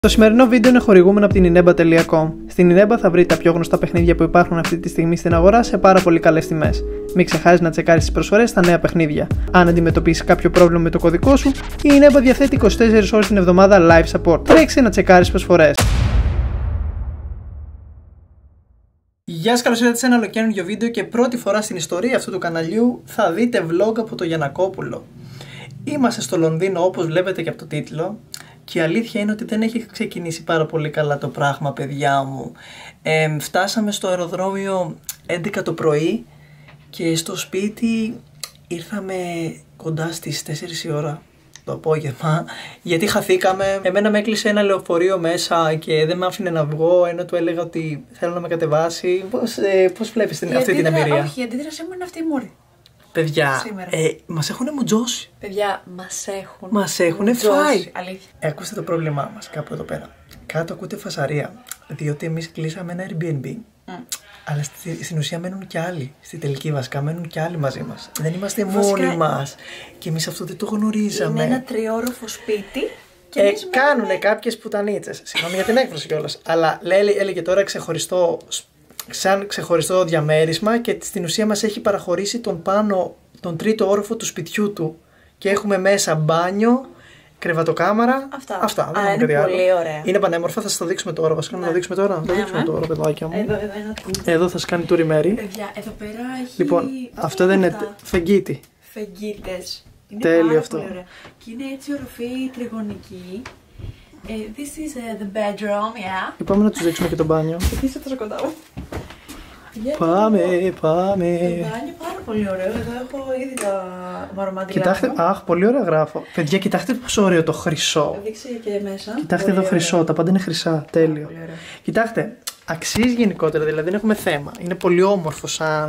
Το σημερινό βίντεο είναι χορηγούμενο από την ineba.com. Στην Ineba θα βρείτε τα πιο γνωστά παιχνίδια που υπάρχουν αυτή τη στιγμή στην αγορά σε πάρα πολύ καλές τιμές. Μην ξεχάσεις να τσεκάρεις τις προσφορές στα νέα παιχνίδια. Αν αντιμετωπίσεις κάποιο πρόβλημα με το κωδικό σου, η Ineba διαθέτει 24 ώρες την εβδομάδα live support. Τρέξε να τσεκάρεις προσφορές. Γεια σας, καλώς ήρθατε σε ένα ολοκαίνουργιο βίντεο και πρώτη φορά στην ιστορία αυτού του καναλιού θα δείτε vlog από το Γιαννακόπουλο. Είμαστε στο Λονδίνο όπως βλέπετε και από το τίτλο. Και η αλήθεια είναι ότι δεν έχει ξεκινήσει πάρα πολύ καλά το πράγμα, παιδιά μου. Φτάσαμε στο αεροδρόμιο 11 το πρωί και στο σπίτι ήρθαμε κοντά στις 4 η ώρα το απόγευμα, γιατί χαθήκαμε. Εμένα με έκλεισε ένα λεωφορείο μέσα και δεν με άφηνε να βγω, ενώ του έλεγα ότι θέλω να με κατεβάσει. Πώς βλέπεις αυτή την εμπειρία? Όχι, η αντίδρασή μου είναι αυτή η μόρη. Παιδιά, μας έχουνε μουτζώσει. Παιδιά, μας έχουνε φάει. Αλήθεια. Ακούστε το πρόβλημά μας κάπου εδώ πέρα. Κάτω ακούτε φασαρία, διότι εμείς κλείσαμε ένα Airbnb. Αλλά στην ουσία μένουν κι άλλοι. Στη τελική βασικά μένουν κι άλλοι μαζί μας. Δεν είμαστε μόνοι μας. Και εμείς αυτό δεν το γνωρίζαμε. Είναι ένα τριόροφο σπίτι. Και κάνουνε κάποιες πουτανίτσες. Συγγνώμη για την έκφραση κιόλας. Αλλά έλεγε τώρα σαν ξεχωριστό διαμέρισμα και στην ουσία μας έχει παραχωρήσει τον τρίτο όροφο του σπιτιού του και έχουμε μέσα μπάνιο, κρεβατοκάμαρα. Αυτά. Δεν είναι πολύ ωραία. Είναι πανέμορφα, θα σας το δείξουμε τώρα. Βασικά να το δείξουμε τώρα. Θα το δείξουμε τώρα, παιδάκια μου. Εδώ θα σας κάνει tour η Μέρη. Παιδιά, εδώ πέρα έχει. Λοιπόν, αυτό δεν είναι φεγγίτι. Φεγγίτες. Τέλειο αυτό. Πολύ ωραία. Και είναι έτσι οροφή τριγωνική. This is the bedroom, yeah. Πάμε να τους δείξουμε και το μπάνιο. Είσαι τόσο κοντά μου. Πάμε. Το μπάνιο πάρα πολύ ωραίο. Εδώ έχω ήδη τα μαρωμάτια. Κοιτάξτε, πολύ ωραία γράφω. Παιδιά, κοιτάξτε πόσο ωραίο το χρυσό. Δείξε και μέσα. Κοιτάξτε εδώ χρυσό, τα πάντα είναι χρυσά. Τέλειο. Κοιτάξτε, αξίζει γενικότερα, δηλαδή δεν έχουμε θέμα. Είναι πολύ όμορφο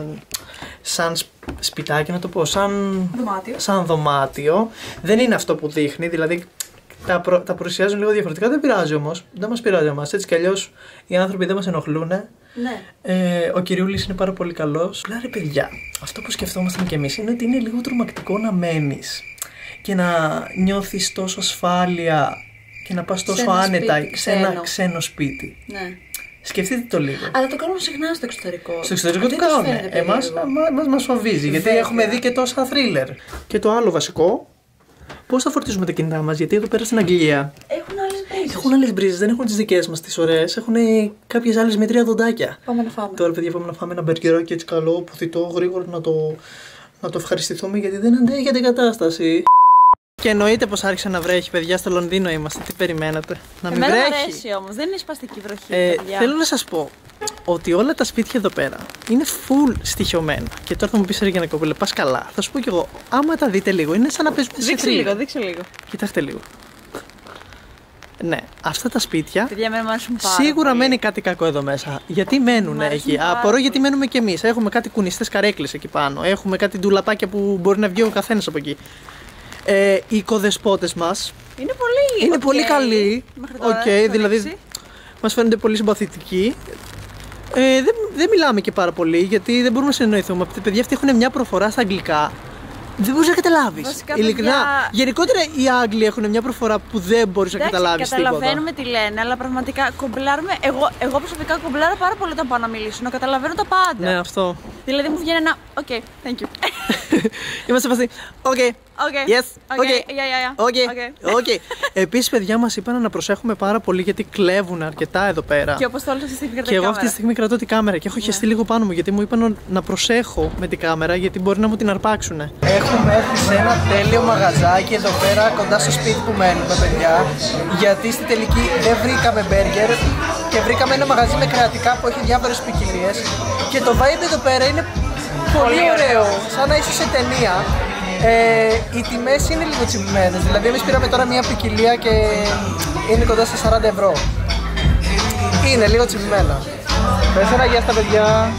σαν σπιτάκι, να το πω, σαν δωμάτιο. Δεν είναι αυτό που δείχνει, δηλαδή τα παρουσιάζουν λίγο διαφορετικά. Δεν πειράζει όμως, δεν μας πειράζει εμάς. Έτσι κι αλλιώς οι άνθρωποι δεν μας ενοχλούν. Ναι. Ο κυριούλης είναι πάρα πολύ καλός. Απλά ρε παιδιά, αυτό που σκεφτόμασταν κι εμείς είναι ότι είναι λίγο τρομακτικό να μένεις και να νιώθεις τόσο ασφάλεια και να πας τόσο άνετα σε ένα ξένο σπίτι. Ναι. Σκεφτείτε το λίγο. Αλλά το κάνουν συχνά στο εξωτερικό. Στο εξωτερικό το κάνουν. Εμάς μας φοβίζει, γιατί έχουμε δει και τόσα θρίλερ. Και το άλλο βασικό, πώς θα φορτίζουμε τα κινητά μας, γιατί εδώ πέρα στην Αγγλία έχουν άλλες μπρίζες, δεν έχουν τις δικές μας τις ωραίες, έχουν κάποιες άλλες με 3 δοντάκια. Πάμε να φάμε. Τώρα, παιδιά, πάμε να φάμε ένα μπεργκεράκι έτσι καλό, πουθητό, γρήγορα να το ευχαριστηθούμε, γιατί δεν αντέχεται η κατάσταση. Και εννοείται πως άρχισε να βρέχει, παιδιά, στο Λονδίνο είμαστε. Τι περιμένατε? Να μην βρέχει? Εμένα αρέσει όμως, δεν είναι σπαστική βροχή. Θέλω να σας πω ότι όλα τα σπίτια εδώ πέρα είναι full στοιχειωμένα. Και τώρα θα μου πεις, ρε Γιαννακόπουλε, πας καλά. Θα σου πω κι εγώ, άμα τα δείτε λίγο, είναι σαν να παίζουμε σε θρίλερ. Δείξε λίγο. Κοιτάξτε λίγο. Ναι, αυτά τα σπίτια σίγουρα πολύ. Μένει κάτι κακό εδώ μέσα. Γιατί μένουν εκεί? Απορώ γιατί μένουμε κι εμείς. Έχουμε κάτι κουνιστές καρέκλες εκεί πάνω. Έχουμε κάτι ντουλαπάκια που μπορεί να βγει ο καθένας από εκεί. Οι οικοδεσπότες μας είναι πολύ καλοί. Δηλαδή μας φαίνονται πολύ συμπαθητικοί. Δεν μιλάμε και πάρα πολύ, γιατί δεν μπορούμε να συνεννοηθούμε. Τα παιδιά αυτοί έχουν μια προφορά στα αγγλικά. Δεν μπορείς να καταλάβεις. Ειλικρινά. Γενικότερα οι Άγγλοι έχουν μια προφορά που δεν μπορείς να καταλάβεις τίποτα. Καταλαβαίνουμε τι λένε, αλλά πραγματικά κομπλάρουμε. Εγώ προσωπικά κομπλάρω πάρα πολύ όταν πάω να μιλήσω, να καταλαβαίνω τα πάντα. Ναι, αυτό. Δηλαδή μου βγαίνει ένα OK, thank you. Είμαστε φασί. OK. Yes. OK. Επίσης, παιδιά, μας είπαν να προσέχουμε πάρα πολύ, γιατί κλέβουν αρκετά εδώ πέρα. Και όπως το όλο αυτή τη στιγμή κρατάει. Και εγώ αυτή τη στιγμή κρατώ την κάμερα και έχω χεστεί λίγο πάνω μου, γιατί μου είπαν να προσέχω με την κάμερα, γιατί μπορεί να μου την αρπάξουν. Έχουμε έρθει σε ένα τέλειο μαγαζάκι εδώ πέρα κοντά στο σπίτι που μένουμε, παιδιά. Γιατί στη τελική δεν βρήκαμε μπέργκερ και βρήκαμε ένα μαγαζί με κρεατικά που έχει διάφορες ποικιλίες. Και το vibe εδώ πέρα είναι πολύ ωραίο, σαν να είσαι σε ταινία. Οι τιμές είναι λίγο τσιμπημένες, δηλαδή εμείς πήραμε τώρα μια ποικιλία και είναι κοντά στα 40 ευρώ. Είναι λίγο τσιμπημένα. Πες ένα γεια στα παιδιά.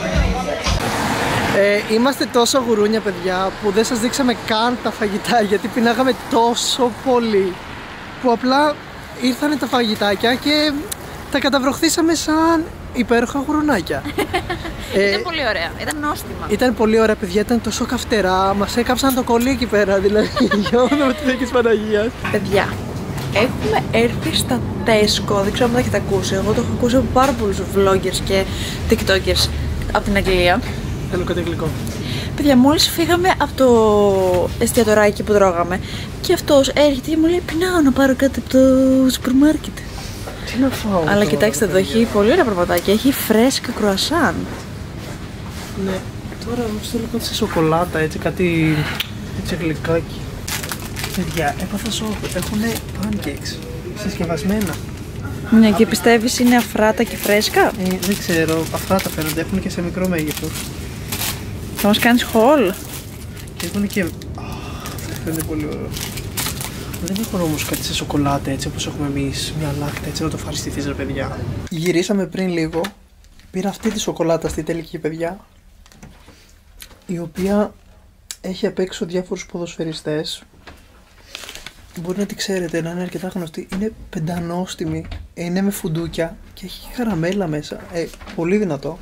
Είμαστε τόσο γουρούνια, παιδιά, που δεν σας δείξαμε καν τα φαγητά, γιατί πεινάγαμε τόσο πολύ που απλά ήρθανε τα φαγητάκια και τα καταβροχθήσαμε σαν υπέροχα γουρουνάκια. Ήταν πολύ ωραία, ήταν νόστιμα. Ήταν πολύ ωραία, παιδιά, ήταν τόσο καυτερά. Μας έκαψαν το κολλή εκεί πέρα, δηλαδή. Για όνομα της Παναγίας. Παιδιά, Έχουμε έρθει στα Tesco, δεν ξέρω αν το έχετε ακούσει. Εγώ το έχω ακούσει από πάρα πολλούς vloggers και tiktokers από την Αγγλία. Θέλω κάτι γλυκό. Παιδιά, μόλις φύγαμε από το εστιατοράκι που τρώγαμε και αυτός έρχεται και μου λέει πεινάω να πάρω κάτι από το σούπερ μάρκετ. Τι να φάω. Αλλά κοιτάξτε εδώ, έχει πολύ ωραία πραγματάκια. Έχει φρέσκα κρουασάν. Ναι, τώρα μου στείλω κάτι σε σοκολάτα, έτσι κάτι έτσι γλυκάκι. Παιδιά, έπαθα σοκ. Έχουνε pancakes συσκευασμένα. Ναι, και πιστεύεις είναι αφράτα και φρέσκα? Δεν ξέρω, αυτά τα φαίνονται. Έχουν και σε μικρό μέγεθος. Θα μας κάνεις haul? Και έχουν και. Αυτό είναι πολύ ωραίο. Δεν έχουν όμως κάτι σε σοκολάτα έτσι όπως έχουμε εμείς. Μια λάκτα έτσι να το ευχαριστηθείς, ρε παιδιά. Γυρίσαμε πριν λίγο. Πήρα αυτή τη σοκολάτα στη τελική, παιδιά. Η οποία έχει απ' έξω διάφορους ποδοσφαιριστές. Μπορεί να τη ξέρετε, να είναι αρκετά γνωστή. Είναι πεντανόστιμη. Είναι με φουντούκια και έχει καραμέλα μέσα. Πολύ δυνατό.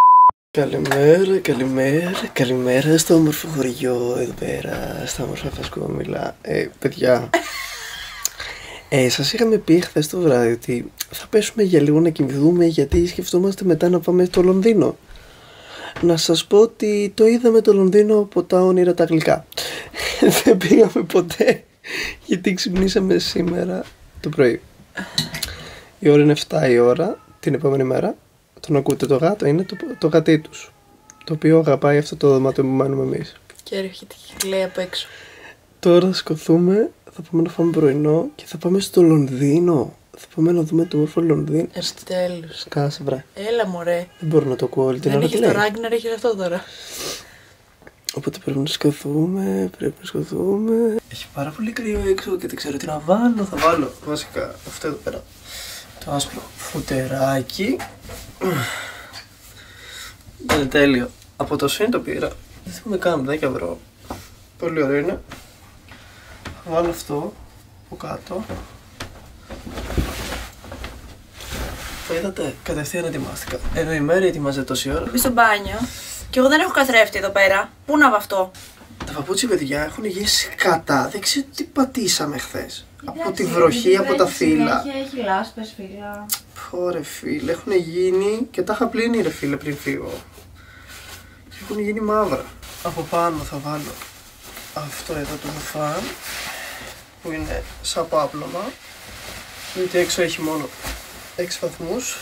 Καλημέρα στο όμορφο χωριό εδώ πέρα, στα όμορφα Φασκόμηλα. Παιδιά, σας είχαμε πει χθες το βράδυ ότι θα πέσουμε για λίγο να κοιμηθούμε γιατί σκεφτόμαστε μετά να πάμε στο Λονδίνο. Να σας πω ότι το είδαμε το Λονδίνο από τα όνειρα τα γλυκά. Δεν πήγαμε ποτέ γιατί ξυπνήσαμε σήμερα το πρωί. Η ώρα είναι 7 η ώρα την επόμενη μέρα. Τον ακούτε το γάτο, είναι το γατί τους, το οποίο αγαπάει αυτό το δωμάτιο που μένουμε εμείς. Και έρχεται και λέει απ' έξω. Τώρα θα σκοθούμε, θα πάμε να φάμε πρωινό και θα πάμε στο Λονδίνο. Θα πάμε να δούμε το όμορφο Λονδίνο. Επιτέλους. Σκάσε βρε. Έλα μωρέ. Δεν μπορώ να το ακούω όλη την ώρα. Δεν έχεις το Ράγκνερ, έχεις αυτό τώρα. Οπότε πρέπει να σκοθούμε, Έχει πάρα πολύ κρύο έξω και δεν ξέρω τι να βάλω. Θα βάλω βασικά αυτό εδώ πέρα. Το άσπρο φουτεράκι. Είναι τέλειο. Από το Shein το πήρα. Δεν θυμάμαι καν, 10 ευρώ. Πολύ ωραίο είναι. Θα βάλω αυτό από κάτω. Το είδατε, κατευθείαν ετοιμάστηκα. Ενώ η Μέρη ετοιμάζεται τόση ώρα. Μπει στο μπάνιο. Και εγώ δεν έχω καθρέφτη εδώ πέρα. Πού να βαφτώ? Τα παπούτσια, παιδιά, έχουν γεύσει κατά. Δεν ξέρω τι πατήσαμε χθες. Από τη βροχή, από τα φύλλα. Έχει λάσπες, φύλλα. Ωραία φίλε, έχουν γίνει και τα είχα πλύνει ρε φίλε πριν φύγω. Και έχουν γίνει μαύρα. Από πάνω θα βάλω αυτό εδώ το μπουφάν που είναι σαν πάπλωμα. Γιατί έξω έχει μόνο 6 βαθμούς.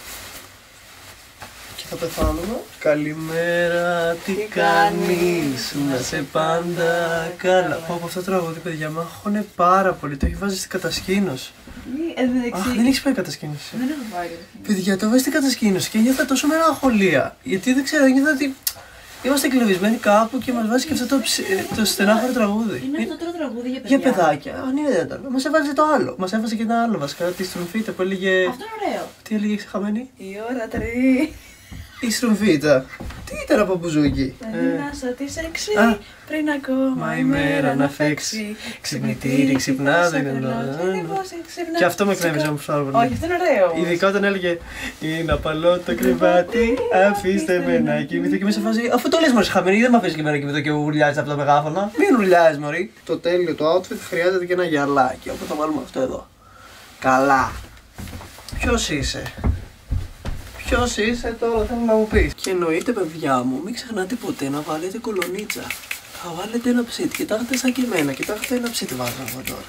Και θα πεθάνουμε. Καλημέρα, τι κάνεις, να σε πάντα καλά. Πω από αυτό το τραγούδι, παιδιά, με αγχώνε πάρα πολύ. Το έχει βάζει στην κατασκήνωση. Δεν έχεις πάει κατασκήνωση. Δεν έχω πάει κατασκήνωση. Παιδιά, το βάζει στην κατασκήνωση και νιώθω τόσο μελαγχολία. Γιατί δεν ξέρω, νιώθω ότι είμαστε κλεβισμένοι κάπου και μας βάζει και αυτό το στενάχωρο τραγούδι. Είναι αυτό το τραγούδι για παιδάκια. Για παιδάκια. Αν είναι δυνατόν. Μας έβαζε το άλλο. Μας έβαζε και ένα άλλο βασικά. Τη Στρουμφίτα που έλεγε. Αυτό είναι ωραίο. Τι έλεγε ξεχαμένη? Η ώρα τρει. Η Στρουμφίτα. Τι ήταν από μπουζούκι? Να σου τι σεξι πριν ακόμα η μέρα να φέξει. Ξυπνητήρι, ξυπνά, δεν Και αυτό με εκνεύριζε όμως πάρα πολύ. Όχι, αυτό είναι ωραίο. Ειδικά όταν έλεγε είναι απαλό το κρεβάτι, αφήστε με να κοιμηθώ. Και μέσα φάση, αφού το λες μωρή χαμένη, δεν με αφήσεις και εμένα να κοιμηθώ και ουρλιάζεις από τα μεγάφωνα. Μην ουρλιάζεις μωρή. Το τέλειο, το outfit χρειάζεται και ένα γυαλάκι. Οπότε θα βάλουμε αυτό εδώ. Καλά. Ποιος είσαι? Ποιος είσαι τώρα, θέλω να μου πεις. Και εννοείται, παιδιά μου, μην ξεχνάτε ποτέ να βάλετε κολονίτσα. Θα βάλετε ένα ψίτι, κοιτάξτε σαν και εμένα, κοιτάξτε ένα ψίτι βάζω εγώ τώρα.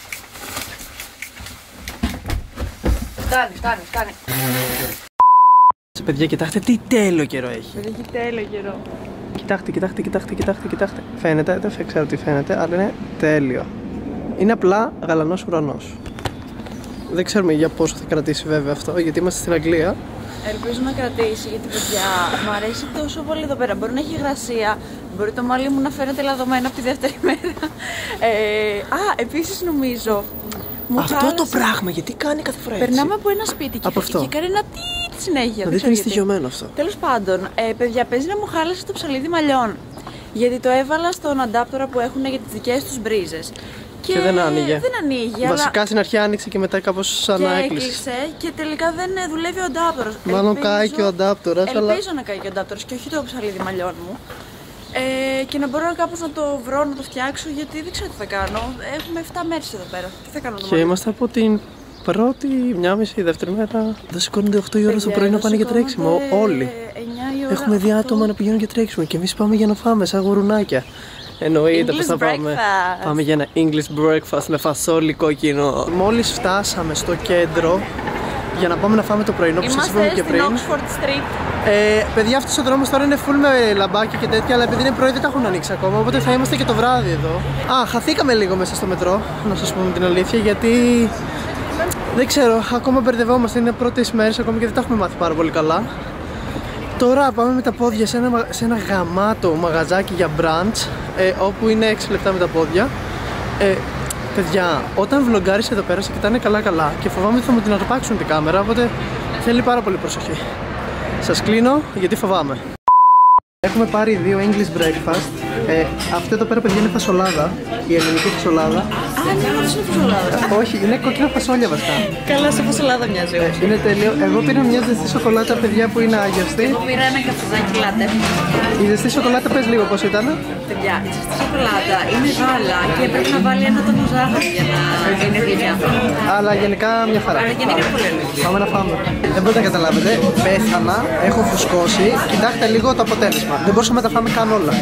Φτάνει. Παιδιά, κοιτάξτε τι τέλειο καιρό έχει. Έχει τέλειο καιρό. Κοιτάξτε. Φαίνεται, δεν ξέρω τι φαίνεται, αλλά είναι τέλειο. Είναι απλά γαλανός ουρανός. Δεν ξέρουμε για πόσο θα κρατήσει βέβαια αυτό, γιατί είμαστε στην Αγγλία. Ελπίζω να κρατήσει, γιατί παιδιά μου αρέσει τόσο πολύ εδώ πέρα. Μπορεί να έχει υγρασία, μπορεί το μαλλί μου να φαίνεται λαδωμένο από τη δεύτερη μέρα. Επίσης νομίζω. Αυτό το πράγμα, γιατί κάνει κάθε φορά έτσι? Περνάμε από ένα σπίτι και κάνει ένα τι συνέχεια. Να δείτε είναι στοιχειωμένο αυτό. Τέλος πάντων, παιδιά, παίζει να μου χάλασε το ψαλίδι μαλλιών. Γιατί το έβαλα στον αντάπτορα που έχουν για τις δικές τους μπρίζες. Και δεν άνοιγε. Βασικά αλλά... στην αρχή άνοιξε και μετά κάπως σαν να έκλεισε. Και τελικά δεν δουλεύει ο αντάπτορας. Μάλλον κάει και ο αντάπτορας. Ελπίζω να κάει και ο αντάπτορας και όχι το ψαλίδι μαλλιών μου. Και να μπορώ κάπως να το βρω, να το φτιάξω, γιατί δεν ξέρω τι θα κάνω. Έχουμε 7 μέρες εδώ πέρα. Τι θα κάνω το Και είμαστε από την πρώτη, μια μισή, δεύτερη μέρα. Δεν σηκώνονται 8 η ώρα το πρωί να πάνε για τρέξιμο. Όλοι. Έχουμε δει άτομα να πηγαίνουν για τρέξιμο και εμείς πάμε για να φάμε σαν γουρουνάκια. Εννοείται πως θα πάμε. Πάμε για ένα English breakfast με φασόλι κόκκινο. Μόλις φτάσαμε στο κέντρο για να πάμε να φάμε το πρωινό που σας είπαμε και πριν. Είμαστε στην Oxford Street. Παιδιά, αυτός ο δρόμος τώρα είναι full με λαμπάκια και τέτοια, αλλά επειδή είναι πρωί δεν τα έχουν ανοίξει ακόμα, οπότε θα είμαστε και το βράδυ εδώ. Χαθήκαμε λίγο μέσα στο μετρό, να σας πούμε την αλήθεια, γιατί δεν ξέρω, ακόμα μπερδευόμαστε, είναι πρώτες μέρες ακόμη και δεν τα έχουμε μάθει πάρα πολύ καλά. Τώρα πάμε με τα πόδια σε ένα γαμάτο μαγαζάκι για brunch, όπου είναι 6 λεπτά με τα πόδια. Παιδιά, όταν βλογκάρεις εδώ πέρα σε κοιτάνε καλά και φοβάμαι ότι θα μου την αρπάξουν την κάμερα, οπότε θέλει πάρα πολύ προσοχή. Σας κλείνω γιατί φοβάμαι. Έχουμε πάρει 2 English breakfast. Αυτό εδώ πέρα, παιδιά, είναι φασολάδα, η ελληνική φασολάδα. Ναι, όντως είναι φασολάδα. Όχι, είναι κόκκινα φασόλια βασικά. Καλά, σε φασολάδα μοιάζει. Είναι τέλειο. Εγώ πήρα μια ζεστή σοκολάτα, παιδιά, που είναι άγιαστη. Εγώ πήρα ένα καφεδάκι λάτε. Η ζεστή σοκολάτα, πες λίγο πώς ήταν. Παιδιά, η ζεστή σοκολάτα είναι γάλα και πρέπει να βάλει ένα τόνο ζάχαρη για να είναι γλυκιά. Αλλά γενικά μια χαρά. Αλλά γενικά είναι πολύ ωραία. Πάμε να φάμε. Δεν μπορείτε να καταλάβετε, πέθανα, έχω φουσκώσει. Κοιτάξτε λίγο το αποτέλεσμα. Δεν μπορούσαμε να τα φάμε καν όλα.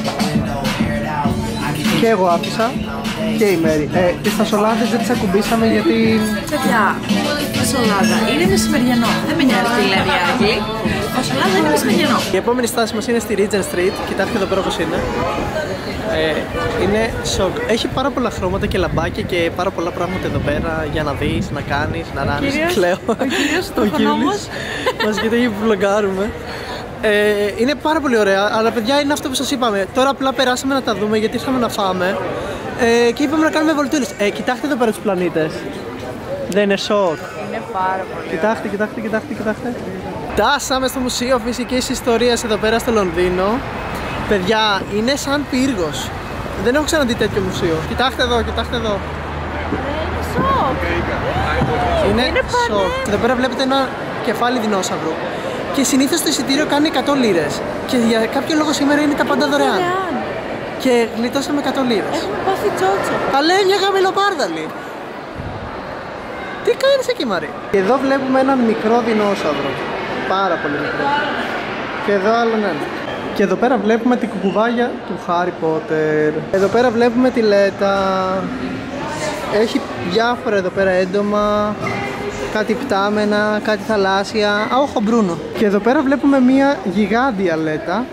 Και εγώ άφησα και η Μέρη. Τις φασολάδες δεν τις ακουμπήσαμε γιατί... Παιδιά, η φασολάδα είναι μεσημεριανό. Δεν με νοιάζει τι λένε οι Άγγλοι. Η φασολάδα είναι μεσημεριανό. Η επόμενη στάση μας είναι στη Regent Street. Κοιτάξτε εδώ πέρα πώς είναι. Είναι σοκ. Έχει πάρα πολλά χρώματα και λαμπάκια και πάρα πολλά πράγματα εδώ πέρα για να δεις, να κάνεις, να ράνεις. Κλαίω. Ο κύριος τροφονόμος μας κοιτάει που βλογκάρουμε. Είναι πάρα πολύ ωραία, αλλά παιδιά είναι αυτό που σας είπαμε. Τώρα απλά περάσαμε να τα δούμε γιατί ήρθαμε να φάμε και είπαμε να κάνουμε βολτούρες. Κοιτάξτε εδώ πέρα τους πλανήτες. Δεν είναι σοκ. είναι πάρα πολύ. Κοιτάξτε. Φτάσαμε στο Μουσείο Φυσικής Ιστορίας εδώ πέρα στο Λονδίνο. Παιδιά, είναι σαν πύργος. Δεν έχω ξαναδεί τέτοιο μουσείο. Κοιτάξτε εδώ. Είναι σοκ. Είναι σοκ. Εδώ πέρα βλέπετε ένα κεφάλι δεινόσαυρου. Και συνήθως το εισιτήριο κάνει 100 λίρες. Και για κάποιο λόγο σήμερα είναι τα πάντα δωρεάν. Και γλιτώσαμε 100 λίρες. Έχουμε πάθει τσότσο. Αλλά μια γαμιλοπάρδαλη. Τι κάνεις εκεί, Μαρή? Και εδώ βλέπουμε έναν μικρό δεινόσαυρο. Πάρα πολύ μικρό. Και εδώ άλλον ένα. Και εδώ πέρα βλέπουμε την κουκουβάγια του Χάρι Πότερ. Εδώ πέρα βλέπουμε τη Λέτα. Έχει διάφορα εδώ πέρα έντομα. Κάτι πτάμενα, κάτι θαλάσσια. Ο Μπρούνο. Και εδώ πέρα βλέπουμε μια γιγάντια Λέτα.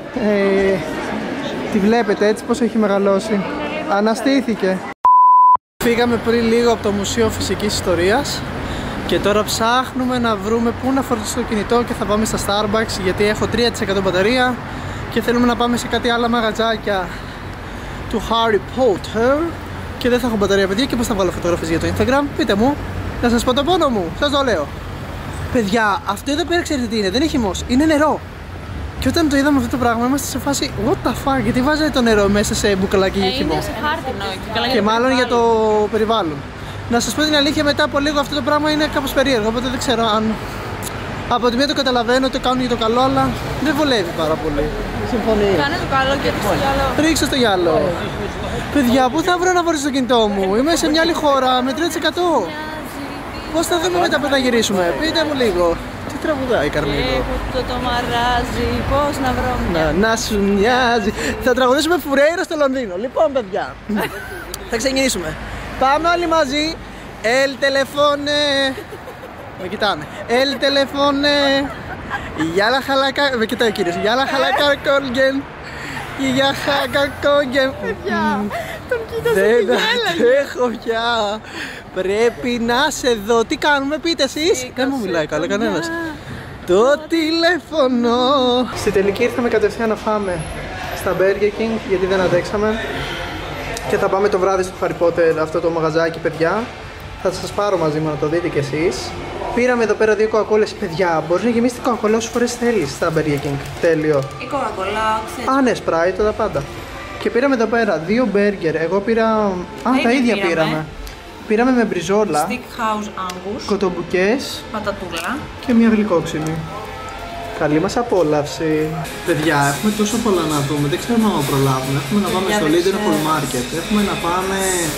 Τη βλέπετε έτσι πως έχει μεγαλώσει. Αναστήθηκε. Φύγαμε πριν λίγο από το Μουσείο Φυσικής Ιστορίας και τώρα ψάχνουμε να βρούμε πού να φορτίσω το κινητό και θα πάμε στα Starbucks γιατί έχω 3% μπαταρία και θέλουμε να πάμε σε κάτι άλλα μαγαζάκια του Harry Potter και δεν θα έχω μπαταρία, παιδιά, και πώς θα βγάλω φωτογραφίες για το Instagram, πείτε μου, να σας πω το πόνο μου, σας το λέω. Παιδιά, αυτό εδώ πέρα ξέρετε τι είναι, δεν έχει χυμός, είναι νερό. Και όταν το είδαμε αυτό το πράγμα είμαστε σε φάση what the fuck, γιατί βάζετε το νερό μέσα σε μπουκαλάκι για χυμό. Είναι σε χάρτινο και μάλλον για το περιβάλλον. Να σας πω την αλήθεια, μετά από λίγο αυτό το πράγμα είναι κάπως περίεργο, οπότε δεν ξέρω αν... Από τη μία το καταλαβαίνω, το κάνουν για το καλό, αλλά δεν βολεύει πάρα πολύ. Συμφωνεί. Κάνε το καλό και ρίξε στο γυαλό. Ρίξε στο γυαλό. Παιδιά, πού θα βρω να φορήσω το κινητό μου, είμαι σε μια άλλη χώρα με 3%. Πώς θα δούμε μετά που θα γυρίσουμε, πείτε μου λίγο. Τι τραγουδάει η Καρμίνο? Έχω το μαράζι, πώς να βρω μια. Να σου μοιάζει. Θα τραγουδήσουμε Φουρέιρα στο Λονδίνο. Λοιπόν, παιδιά, θα ξεκινήσουμε. Πάμε όλοι μαζί. El telephone. Με κοιτάνε. El telephone. Για la χαλακά. Με κοιτάει ο κύριος. Για la χαλακά κόλγεν. Για χακα κόλγεν. Παιδιά, τον κοίταζε και Δεν γέλαγε. έχω πια. Πρέπει να σε δω. Τι κάνουμε, πείτε εσείς? Δεν μου μιλάει καλά κανένας. Το τηλέφωνο. Στη τελική ήρθαμε κατευθείαν να φάμε στα Burger King γιατί δεν αντέξαμε. Και θα πάμε το βράδυ στο Harry Potter, αυτό το μαγαζάκι, παιδιά. Θα σας πάρω μαζί μου να το δείτε κι εσείς. Πήραμε εδώ πέρα 2 κοκακόλες. Παιδιά, μπορείς να γεμίσεις την κοκακόλα όσες φορές θέλεις στα Burger King. Τέλειο. Η κοκακόλα, ξέρεις. Ναι, Sprite, τα πάντα. Και πήραμε εδώ πέρα 2 μπέργκερ. Εγώ πήρα... τα ίδια πήραμε. Πήραμε με μπριζόλα, Steakhouse Angus, κοτομπουκές πατατούλα και μια γλυκόξινη. Καλή μας απόλαυση. Παιδιά, έχουμε τόσο πολλά να δούμε, δεν ξέρουμε αν προλάβουμε. Έχουμε να πάμε στο Liverpool Market, έχουμε να πάμε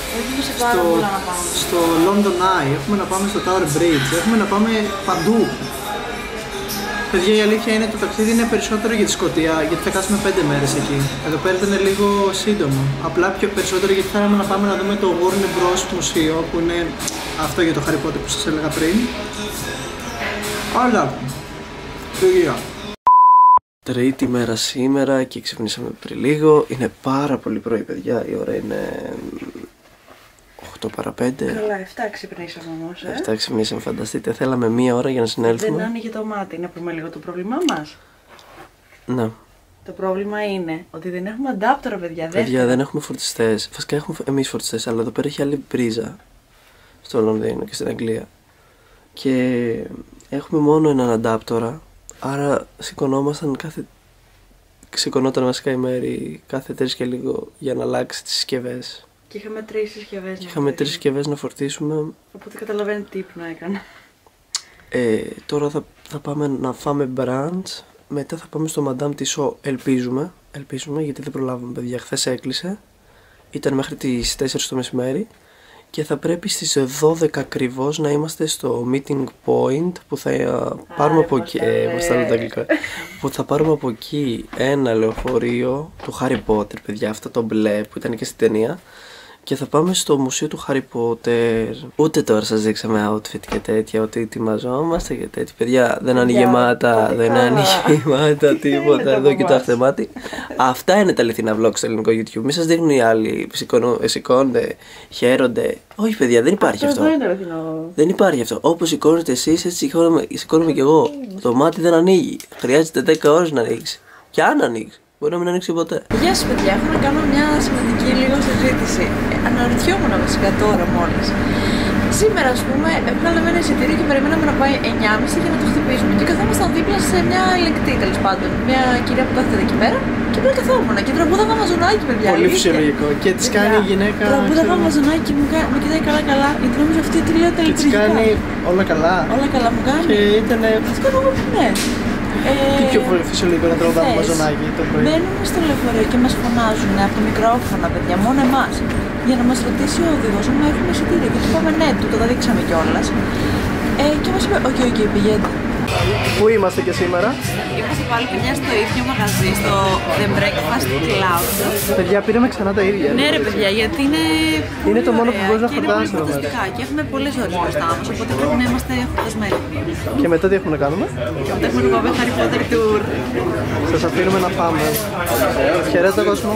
στο London Eye, έχουμε να πάμε στο Tower Bridge, έχουμε να πάμε παντού. Παιδιά, η αλήθεια είναι το ταξίδι είναι περισσότερο για τη Σκωτία, γιατί θα κάτσουμε 5 μέρες εκεί. Εδώ πέρα ήταν λίγο σύντομο. Απλά πιο περισσότερο γιατί θέλαμε να πάμε να δούμε το Warner Bros. Μουσείο, που είναι αυτό για το Harry Potter που σας έλεγα πριν. Αλλά, παιδιά. Τρίτη μέρα σήμερα και ξυπνήσαμε πριν λίγο. Είναι πάρα πολύ πρωί, παιδιά. Η ώρα είναι 8 παρά 5. Καλά, 7 ξυπνήσαμε όμως. 7 ξυπνήσαμε, φανταστείτε. Θέλαμε μία ώρα για να συνέλθουμε. Δεν άνοιγε το μάτι, να πούμε λίγο το πρόβλημά μας. Ναι. Το πρόβλημα είναι ότι δεν έχουμε αντάπτορα, παιδιά. Παιδιά, δεν έχουμε φορτιστές. Βασικά έχουμε εμείς φορτιστές, αλλά εδώ πέρα έχει άλλη πρίζα. Στο Λονδίνο και στην Αγγλία. Και έχουμε μόνο έναν αντάπτορα. Άρα σηκωνόταν βασικά η Μέρη κάθε 3 και λίγο για να αλλάξει τις συσκευές. Και είχαμε 3 συσκευές. Είχαμε 3 συσκευές να φορτίσουμε. Οπότε καταλαβαίνετε τι ύπνο έκανα. Τώρα θα πάμε να φάμε brunch. Μετά θα πάμε στο Madame Tissot. Ελπίζουμε, γιατί δεν προλάβαμε, παιδιά. Χθες έκλεισε. Ήταν μέχρι τις 4 το μεσημέρι. Και θα πρέπει στις 12 ακριβώς να είμαστε στο meeting point που θα πάρουμε από εκεί. Που θα πάρουμε από εκεί ένα λεωφορείο του Harry Potter, παιδιά, αυτό το μπλε που ήταν και στην ταινία. Και θα πάμε στο μουσείο του Harry Potter. Ούτε τώρα σας δείξαμε outfit και τέτοια, ότι ετοιμαζόμαστε και τέτοια. Παιδιά, δεν ανοίγει μάτα, τίποτα. Εδώ κοιτάξτε μάτι. Αυτά είναι τα αληθινά vlogs στο ελληνικό YouTube. Μην σας δείχνουν οι άλλοι, σηκώνονται, χαίρονται. Όχι, παιδιά, δεν υπάρχει αυτό. Δεν υπάρχει αυτό. Όπως σηκώνετε εσείς, έτσι σηκώνομαι κι εγώ. Το μάτι δεν ανοίγει. Χρειάζεται 10 ώρες να ανοίξει. Και αν ανοίξει. Μπορεί να μην ανοίξει ποτέ. Γεια σας, παιδιά. Έχω να κάνω μια σημαντική λίγο συζήτηση. Αναρωτιόμουν βασικά τώρα μόλις. Σήμερα, ας πούμε, βγάλαμε ένα εισιτήριο και περιμέναμε να πάει 9.30 για να το χτυπήσουμε. Και καθόμασταν δίπλα σε μια ελεγκτή, τέλος πάντων. Μια κυρία που κάθεται εκεί πέρα. Και απλά καθόμουν και τραγούδαγα μαζονάκι, παιδιά. Πολύ φυσιολογικό. Και τη κάνει η γυναίκα. Τραγούδαγα μαζονάκι και μου κοιτάει καλά-καλά. Γιατί νόμιζα αυτή τη λέω τελικά. Και τη κάνει όλα καλά. Όλα καλά μου κάνει. Και ήταν. Αυτό εγώ ναι. Τι πιο φυσιολογικό να τραγουδάμε μαζονάκι το πρωί. Μπαίνουμε στο λεωφορείο και μας φωνάζουν από το μικρόφωνα, παιδιά, μόνο εμάς. Για να μας ρωτήσει ο οδηγός αν έχουμε εισιτήριο. Και του είπαμε ναι, του το δείξαμε κιόλας. Και μας είπε, οκ, πηγαίνετε. Πού είμαστε και σήμερα? Είμαστε πάλι παιδιά στο ίδιο μαγαζί, στο The Breakfast Club. Παιδιά, πήραμε ξανά τα ίδια. Ναι, ρε παιδιά, γιατί είναι το μόνο που μπορείς να χορτάσεις. Είναι φανταστικά και έχουμε πολλές ώρες μπροστά μας, οπότε πρέπει να είμαστε χορτασμένοι. Και μετά τι έχουμε να κάνουμε? Και μετά έχουμε να πάμε Harry Potter Tour. Σας αφήνουμε να πάμε. Χαιρέτε κόσμο.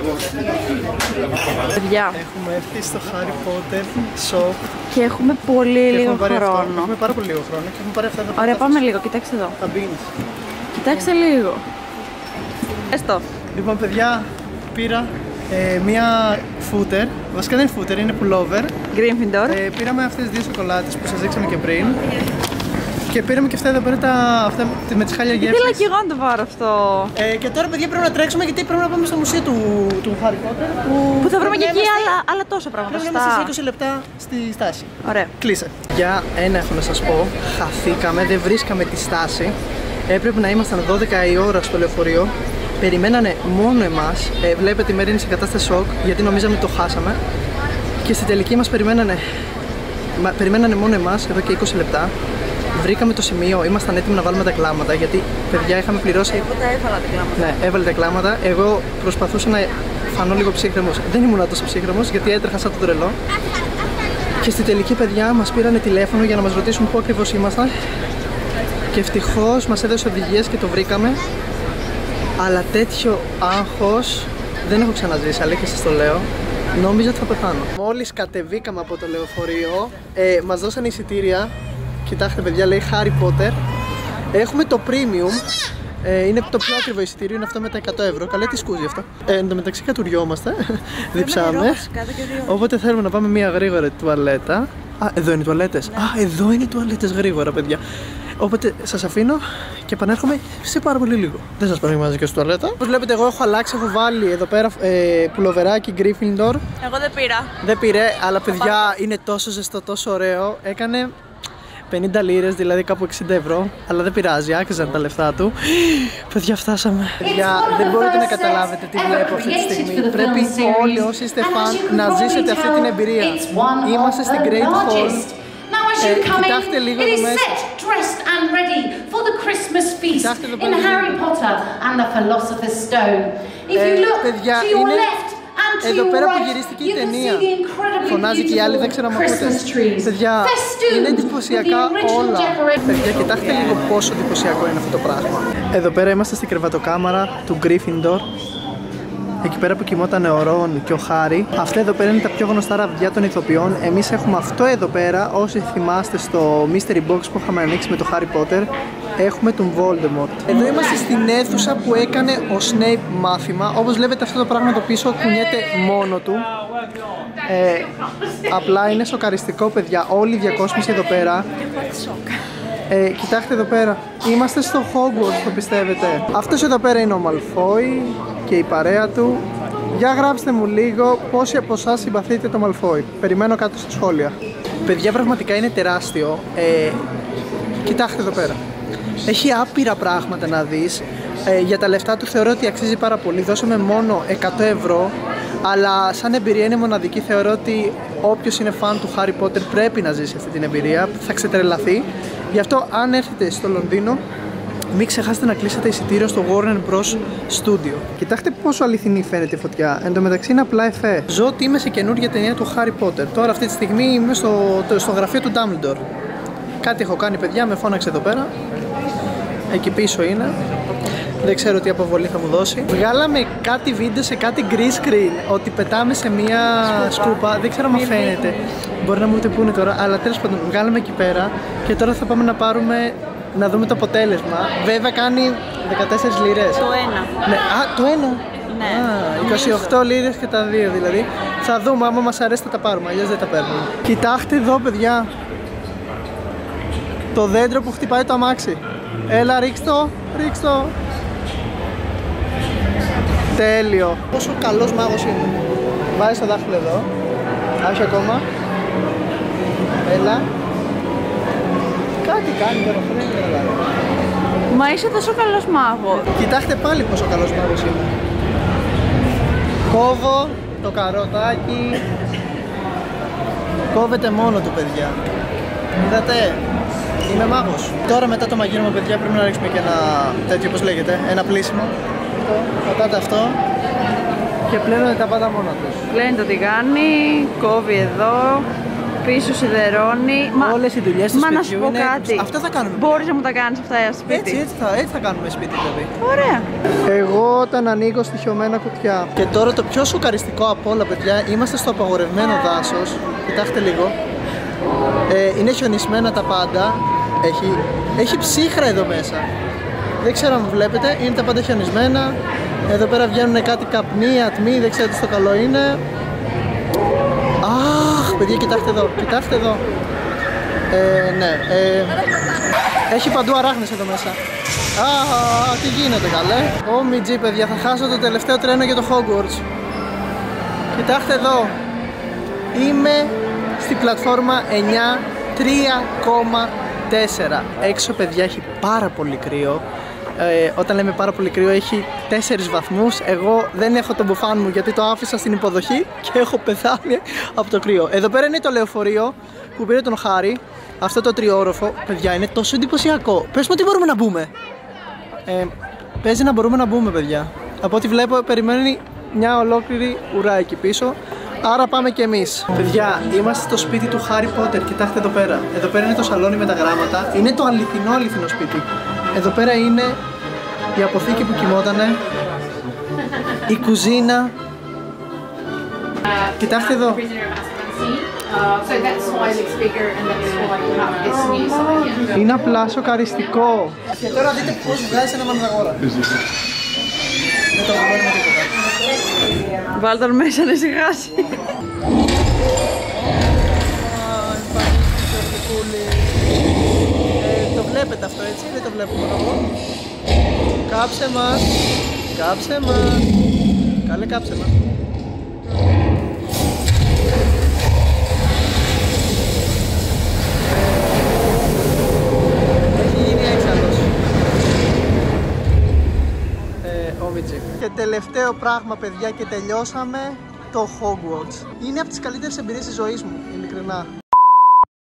Παιδιά, έχουμε έρθει στο Harry Potter Shop. Και έχουμε πολύ λίγο χρόνο. Έχουμε πάρα πολύ λίγο χρόνο και έχουμε πάρει αυτά τα. Ωραία, πάμε λίγο, κοιτάξτε εδώ. Τα beans. Κοιτάξτε λίγο. Έστω. Λοιπόν, παιδιά, πήρα μία footer. Βασικά δεν είναι footer, είναι pullover. Gryffindor. Πήραμε αυτές τις 2 σοκολάτες που σας δείξαμε και πριν. Και πήραμε και αυτά εδώ πέρα αυτά με τις χάλια γεύσεις. Ήθελα και εγώ να το πάρω αυτό. Και τώρα, παιδιά, πρέπει να τρέξουμε γιατί πρέπει να πάμε στο μουσείο του Harry Potter. Που θα βρούμε και εκεί άλλα τόσα πράγματα. Πρέπει να είμαστε σε 20 λεπτά στη στάση. Ωραία. Κλείσε. Για ένα έχω να σας πω. Χαθήκαμε, δεν βρίσκαμε τη στάση. Έπρεπε να ήμασταν 12 η ώρα στο λεωφορείο. Περιμένανε μόνο εμάς. Βλέπετε η Μέρη είναι σε κατάσταση σοκ γιατί νομίζαμε το χάσαμε. Και στην τελική μας περιμένανε μόνο εμάς εδώ και 20 λεπτά. Βρήκαμε το σημείο, ήμασταν έτοιμοι να βάλουμε τα κλάματα γιατί παιδιά είχαμε πληρώσει. Τίποτα, έβαλα τα κλάματα. Ναι, έβαλε τα κλάματα. Εγώ προσπαθούσα να φανώ λίγο ψύχρεμος. Δεν ήμουν τόσο ψύχρεμος γιατί έτρεχα σαν το τρελό. Και στη τελική, παιδιά, μας πήρανε τηλέφωνο για να μας ρωτήσουν πού ακριβώς ήμασταν. Και ευτυχώς μας έδωσε οδηγίες και το βρήκαμε. Αλλά τέτοιο άγχος δεν έχω ξαναζήσει, αλήθεια σας το λέω. Νόμιζα ότι θα πεθάνω. Μόλις κατεβήκαμε από το λεωφορείο, μας δώσανε εισιτήρια. Κοιτάξτε, παιδιά, λέει Harry Potter. Έχουμε το premium. Είναι το πιο ακριβό εισιτήριο, είναι αυτό με τα 100 ευρώ. Καλέ, τι σκούζει αυτό. Εν τω μεταξύ κατουριόμαστε. Διψάμε. Οπότε θέλουμε να πάμε μια γρήγορη τουαλέτα. Α, εδώ είναι οι τουαλέτες. Α, εδώ είναι οι τουαλέτες γρήγορα, παιδιά. Οπότε σας αφήνω και επανέρχομαι σε πάρα πολύ λίγο. Δεν σας παίρνω μαζί και στη τουαλέτα. Όπως βλέπετε, εγώ έχω αλλάξει, έχω βάλει εδώ πέρα πουλοβεράκι Gryffindor. Εγώ δεν πήρα. Δεν πήρε, αλλά παιδιά είναι τόσο ζεστό, τόσο ωραίο. Έκανε. 50 λίρες, δηλαδή κάπου 60 ευρώ. Αλλά δεν πειράζει, άξιζαν τα λεφτά του. Παιδιά, φτάσαμε. Παιδιά, δεν μπορείτε να καταλάβετε τι βλέπω αυτή τη στιγμή. Πρέπει όλοι όσοι είστε φαν να ζήσετε αυτή την εμπειρία. Είμαστε στην Great Hall. Κοιτάξτε λίγο εδώ μέσα. Παιδιά, είναι εδώ πέρα που γυρίστηκε η ταινία. Φωνάζει και οι άλλοι, δεν ξέρω αν ακούτε. Παιδιά, είναι εντυπωσιακά όλα. Παιδιά, κοιτάξτε λίγο πόσο εντυπωσιακό είναι αυτό το πράγμα. Εδώ πέρα είμαστε στην κρεβατοκάμαρα του Gryffindor. Εκεί πέρα που κοιμόταν ο Ρον και ο Χάρι. Αυτά εδώ πέρα είναι τα πιο γνωστά ραβδιά των ηθοποιών. Εμείς έχουμε αυτό εδώ πέρα, όσοι θυμάστε στο Mystery Box που είχαμε ανοίξει με το Harry Potter. Έχουμε τον Voldemort. Εδώ είμαστε στην αίθουσα που έκανε ο Snape μάθημα. Όπως βλέπετε αυτό το πράγμα το πίσω κουνιέται μόνο του. Απλά είναι σοκαριστικό, παιδιά. Όλοι οι διακόσμηση εδώ πέρα. Κοιτάξτε εδώ πέρα. Είμαστε στο Hogwarts, το πιστεύετε? Αυτός εδώ πέρα είναι ο Malfoy και η παρέα του. Για γράψτε μου λίγο πόσοι από εσάς συμπαθείτε το Malfoy. Περιμένω κάτω στα σχόλια. Παιδιά, πραγματικά είναι τεράστιο. Κοιτάξτε εδώ πέρα. Έχει άπειρα πράγματα να δεις. Για τα λεφτά του θεωρώ ότι αξίζει πάρα πολύ. Δώσαμε μόνο 100 ευρώ. Αλλά σαν εμπειρία είναι μοναδική. Θεωρώ ότι όποιος είναι φαν του Harry Potter πρέπει να ζήσει αυτή την εμπειρία. Θα ξετρελαθεί. Γι' αυτό αν έρθετε στο Λονδίνο, μην ξεχάσετε να κλείσετε εισιτήριο στο Warner Bros. Studio. Κοιτάξτε πόσο αληθινή φαίνεται η φωτιά. Εν τω μεταξύ είναι απλά εφέ. Ζω ότι είμαι σε καινούργια ταινία του Harry Potter. Τώρα αυτή τη στιγμή είμαι στο γραφείο του Dumbledore. Κάτι έχω κάνει, παιδιά, με φώναξε εδώ πέρα. Εκεί πίσω είναι. Δεν ξέρω τι αποβολή θα μου δώσει. Βγάλαμε κάτι βίντεο σε κάτι green screen. Ότι πετάμε σε μια σκούπα. Δεν ξέρω αν φαίνεται. Μπορεί να μου το πούνε τώρα. Αλλά τέλος πάντων, βγάλαμε εκεί πέρα. Και τώρα θα πάμε να δούμε το αποτέλεσμα. Βέβαια κάνει 14 λίρες. Το ένα. Ναι, το ένα. Ναι. 28 λίρες και τα δύο δηλαδή. Θα δούμε, άμα μας αρέσει θα τα πάρουμε. Αλλιώς δεν τα παίρνουμε. Κοιτάξτε εδώ, παιδιά. Το δέντρο που χτυπάει το αμάξι. Έλα, ρίξ' το. Τέλειο. Πόσο καλός μάγος είναι. Βάζει το δάχτυλο εδώ. Άρχισε ακόμα. Έλα. Κάτι κάνει τώρα, δεν είναι. Μα είσαι τόσο καλός μάγος. Κοιτάξτε πάλι πόσο καλός μάγος είναι. Κόβω το καροτάκι. Κόβεται μόνο του, παιδιά. Είδατε. Είμαι μάγος. Τώρα μετά το μαγείρεμα, παιδιά, πρέπει να ρίξουμε και ένα τέτοιο, πώς λέγεται, ένα πλήσιμο. Πατάτε αυτό και πλένονται τα πάντα μόνα τους. Πλένει το τηγάνι, κόβει εδώ, πίσω σιδερώνει. Όλες οι δουλειές του σπιτιού να σου πω είναι... κάτι. Αυτά θα κάνουμε. Μπορείς να μου τα κάνεις αυτά σπίτι. Έτσι θα κάνουμε σπίτι, δηλαδή. Ωραία. Εγώ όταν ανοίγω στοιχειωμένα κουτιά. Και τώρα το πιο σοκαριστικό απ' όλα, παιδιά, είμαστε στο απαγορευμένο δάσος. Κοιτάξτε λίγο. Είναι χιονισμένα τα πάντα. Έχει ψύχρα εδώ μέσα. Δεν ξέρω αν βλέπετε, είναι τα πάντα χιονισμένα. Εδώ πέρα βγαίνουν κάτι καπνοί, ατμοί, δεν ξέρω τι στο καλό είναι. Αχ, παιδιά, κοιτάξτε εδώ. Ναι, έχει παντού αράχνες εδώ μέσα. Τι γίνεται, καλέ. Μιτζή, παιδιά, θα χάσω το τελευταίο τρένο για το Hogwarts. Κοιτάξτε εδώ. Είμαι στη πλατφόρμα 9, 3,4. Έξω, παιδιά, έχει πάρα πολύ κρύο. Όταν λέμε πάρα πολύ κρύο, έχει 4 βαθμούς. Εγώ δεν έχω το μπουφάν μου γιατί το άφησα στην υποδοχή και έχω πεθάνει από το κρύο. Εδώ πέρα είναι το λεωφορείο που πήρε τον Χάρη. Αυτό το τριόροφο, παιδιά, είναι τόσο εντυπωσιακό. Πες μου ότι μπορούμε να μπούμε. Παίζει να μπορούμε να μπούμε, παιδιά. Από ό,τι βλέπω, περιμένει μια ολόκληρη ουρά εκεί πίσω. Άρα πάμε κι εμείς. Παιδιά, είμαστε στο σπίτι του Harry Potter. Κοιτάξτε εδώ πέρα. Εδώ πέρα είναι το σαλόνι με τα γράμματα. Είναι το αληθινό σπίτι. Εδώ πέρα είναι η αποθήκη που κοιμότανε. Η κουζίνα. Κοιτάξτε εδώ. Είναι απλά σοκαριστικό. Και τώρα δείτε πώς βγάζει ένα μανδραγόρα. Δεν το βγάλουμε τίποτα. Βάλ' τον μέσα να ησυχάσει. Το βλέπετε αυτό, έτσι, δεν το βλέπω μόνο εγώ. Κάψε μας. Καλέ, κάψε μας. τελευταίο πράγμα, παιδιά, και τελειώσαμε το Hogwarts. Είναι από τις καλύτερες εμπειρίες της ζωής μου, ειλικρινά.